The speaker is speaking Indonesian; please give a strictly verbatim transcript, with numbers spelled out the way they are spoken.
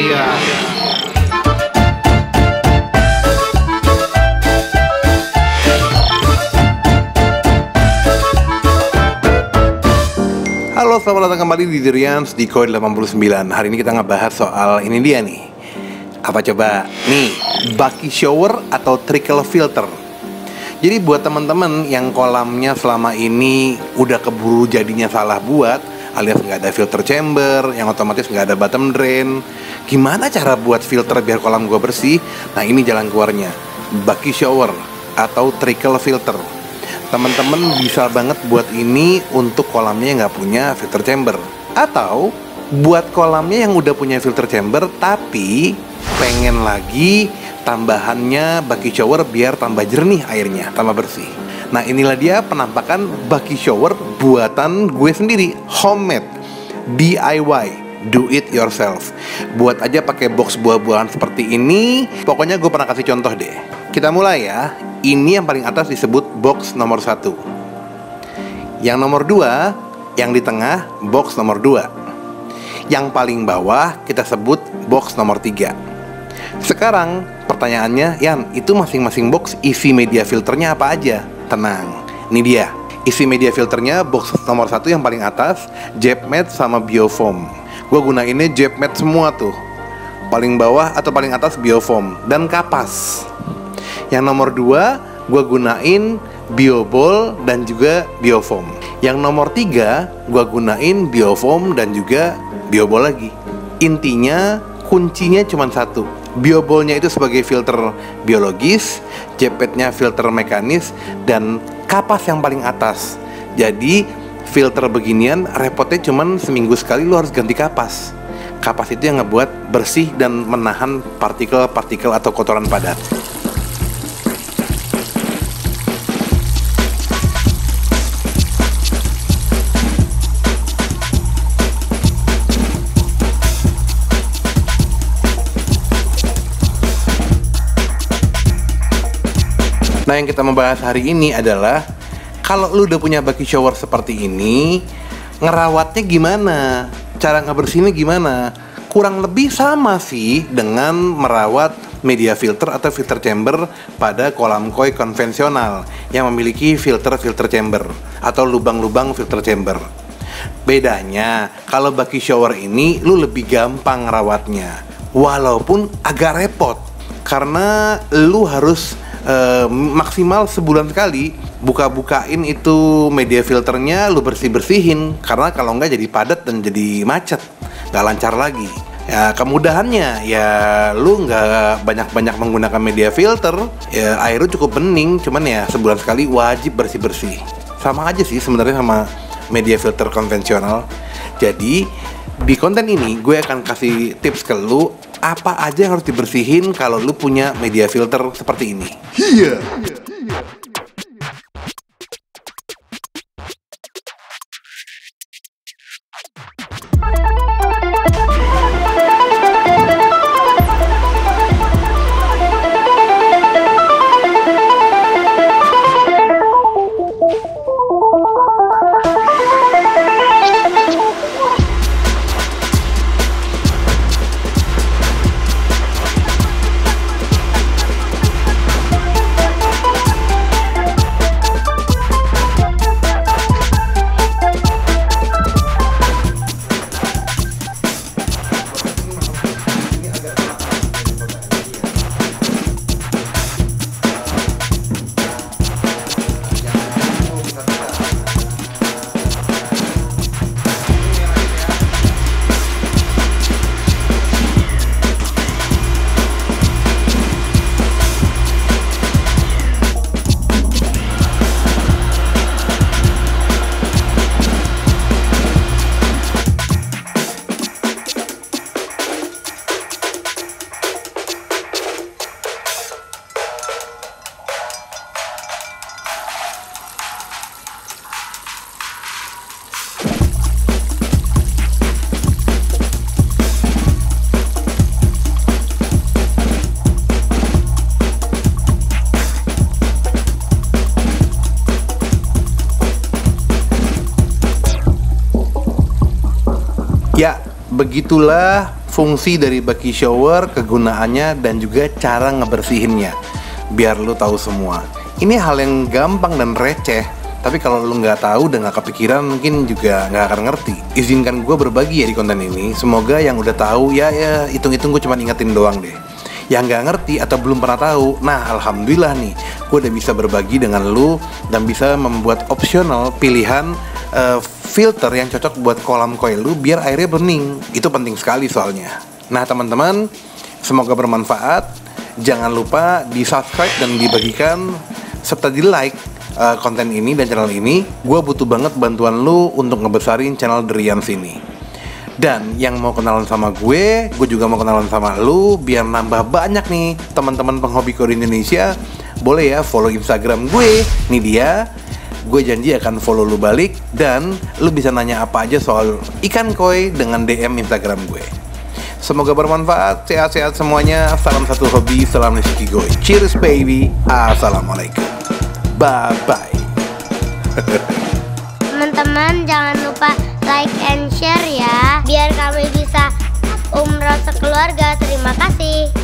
Iya. Halo, selamat datang kembali di Durians di Kode delapan puluh sembilan. Hari ini kita ngebahas soal ini dia nih. Apa coba? Nih, bucky shower atau trickle filter. Jadi buat teman-teman yang kolamnya selama ini udah keburu jadinya salah buat, alias nggak ada filter chamber, yang otomatis nggak ada bottom drain, gimana cara buat filter biar kolam gua bersih? Nah, ini jalan keluarnya, bucky shower atau trickle filter. Teman-teman bisa banget buat ini untuk kolamnya yang nggak punya filter chamber, atau buat kolamnya yang udah punya filter chamber tapi pengen lagi tambahannya bucky shower biar tambah jernih airnya, tambah bersih. Nah, inilah dia penampakan bucky shower buatan gue sendiri, homemade, D I Y, do it yourself. Buat aja pakai box buah-buahan seperti ini. Pokoknya gue pernah kasih contoh deh. Kita mulai ya. Ini yang paling atas disebut box nomor satu. Yang nomor dua, yang di tengah, box nomor dua. Yang paling bawah kita sebut box nomor tiga. Sekarang pertanyaannya, Yan, itu masing-masing box isi media filternya apa aja? Tenang, ini dia. Isi media filternya box nomor satu yang paling atas, Jebmed sama Biofoam. Gue gunainnya Jebmed semua tuh. Paling bawah atau paling atas Biofoam dan kapas. Yang nomor dua, gue gunain Biobol dan juga Biofoam. Yang nomor tiga, gue gunain Biofoam dan juga Biobol lagi. Intinya, kuncinya cuma satu. Biobolnya itu sebagai filter biologis, Jebmednya filter mekanis, dan kapas yang paling atas. Jadi, filter beginian repotnya cuma seminggu sekali lo harus ganti kapas. Kapas itu yang ngebuat bersih dan menahan partikel-partikel atau kotoran padat. Nah, yang kita membahas hari ini adalah kalau lu udah punya bucky shower seperti ini, ngerawatnya gimana? Cara ngebersihinnya gimana? Kurang lebih sama sih dengan merawat media filter atau filter chamber pada kolam koi konvensional yang memiliki filter-filter chamber atau lubang-lubang filter chamber. Bedanya, kalau bucky shower ini lu lebih gampang ngerawatnya, walaupun agak repot karena lu harus Uh, maksimal sebulan sekali buka-bukain itu media filternya, lu bersih-bersihin, karena kalau enggak jadi padat dan jadi macet, nggak lancar lagi. Ya, kemudahannya ya lu nggak banyak-banyak menggunakan media filter, ya airnya cukup bening, cuman ya sebulan sekali wajib bersih-bersih. Sama aja sih sebenarnya sama media filter konvensional. Jadi di konten ini gue akan kasih tips ke lu apa aja yang harus dibersihin kalau lu punya media filter seperti ini. Iya. Ya, begitulah fungsi dari bucky shower, kegunaannya, dan juga cara ngebersihinnya. Biar lu tahu semua. Ini hal yang gampang dan receh, tapi kalau lu nggak tahu dan nggak kepikiran mungkin juga nggak akan ngerti. Izinkan gue berbagi ya di konten ini. Semoga yang udah tahu ya ya hitung-hitung gue cuma ingetin doang deh. Yang nggak ngerti atau belum pernah tahu, nah alhamdulillah nih, gue udah bisa berbagi dengan lu dan bisa membuat opsional pilihan uh, filter yang cocok buat kolam koi lu biar airnya bening. Itu penting sekali soalnya. Nah teman-teman, semoga bermanfaat. Jangan lupa di subscribe dan dibagikan serta di like uh, konten ini dan channel ini. Gue butuh banget bantuan lu untuk ngebesarin channel Derians ini. Dan yang mau kenalan sama gue, gue juga mau kenalan sama lu biar nambah banyak nih teman-teman penghobi koi Indonesia. Boleh ya follow Instagram gue. Nih dia. Gue janji akan follow lu balik dan lu bisa nanya apa aja soal ikan koi dengan D M Instagram gue. Semoga bermanfaat, sehat-sehat semuanya. Salam satu hobi, salam rezeki gue. Cheers baby. Assalamualaikum. Bye bye. Teman-teman jangan lupa like and share ya, biar kami bisa umroh sekeluarga. Terima kasih.